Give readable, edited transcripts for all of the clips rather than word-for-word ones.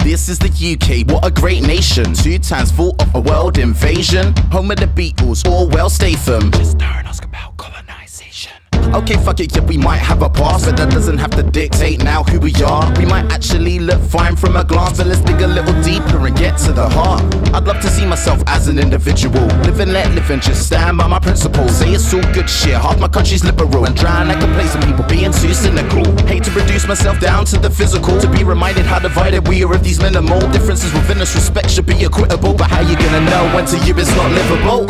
This is the UK, what a great nation. 2 times full of a world invasion. Home of the Beatles, Orwell, Statham. Just don't ask about colonization. Okay, fuck it, yeah, we might have a past, but that doesn't have to dictate now who we are. We might actually look fine from a glance, but let's dig a little deeper and get to the heart. I'd love to see myself as an individual. Live and let live and just stand by my principles. Say it's all good shit, half my country's liberal, and drown like a place of people being too cynical. Hate to reduce myself down to the physical, to be reminded how divided we are of these minimal differences within us. Respect should be equitable, but how you gonna know when to you it's not livable?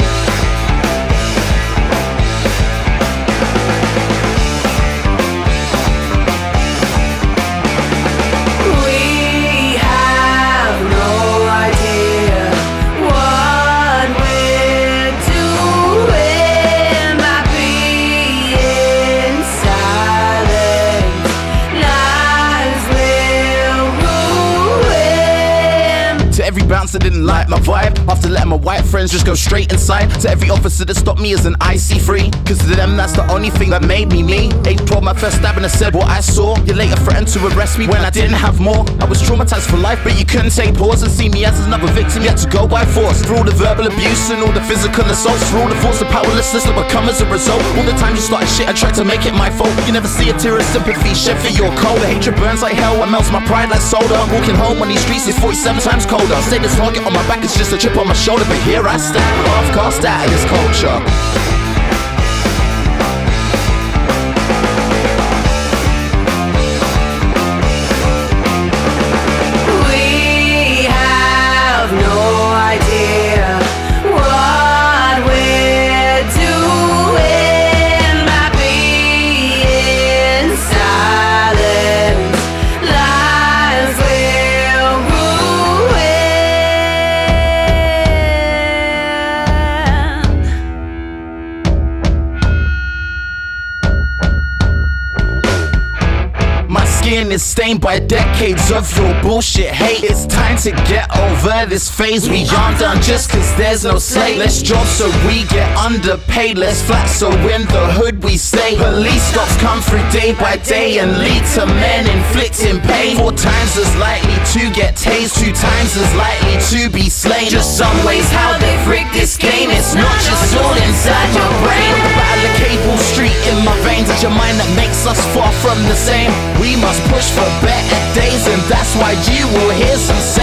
To every bouncer didn't like my vibe, after letting my white friends just go straight inside. To every officer that stopped me as an IC3, cause to them that's the only thing that made me me. 8-12 my first stab and I said what I saw. You later threatened to arrest me when I didn't have more. I was traumatized for life, but you couldn't take pause and see me as another victim. You had to go by force, through all the verbal abuse and all the physical assaults, through all the thoughts of powerlessness that would come as a result. All the time you started shit and tried to make it my fault. You never see a tear of sympathy shed for your cold. The hatred burns like hell and melts my pride like soda. Walking home on these streets is 47 times colder. Say this target on my back is just a chip on my shoulder, but here I stand, half cast out of this culture. We have no idea what we're doing by being silent. Lies will ruin. My skin is stained by decades of your bullshit hate. It's time to get over this phase. We aren't done just cause there's no slate. Less jobs so we get underpaid, less flat so in the hood we stay. Police stops come through day by day and lead to men inflicting pain. 4 times as likely to get tased, 2 times as likely to be slain. Just some ways how they've rigged this game. It's not just all inside your brain. The battle of Cable Street in my veins. It's your mind that makes us far from the same. We must push for better days, and that's why you will hear some say